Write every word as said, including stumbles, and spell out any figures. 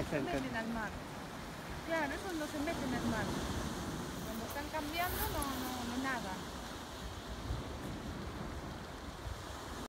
se acercan. meten al mar. Claro, esos no se meten al mar. Cuando están cambiando no, no, no nadan.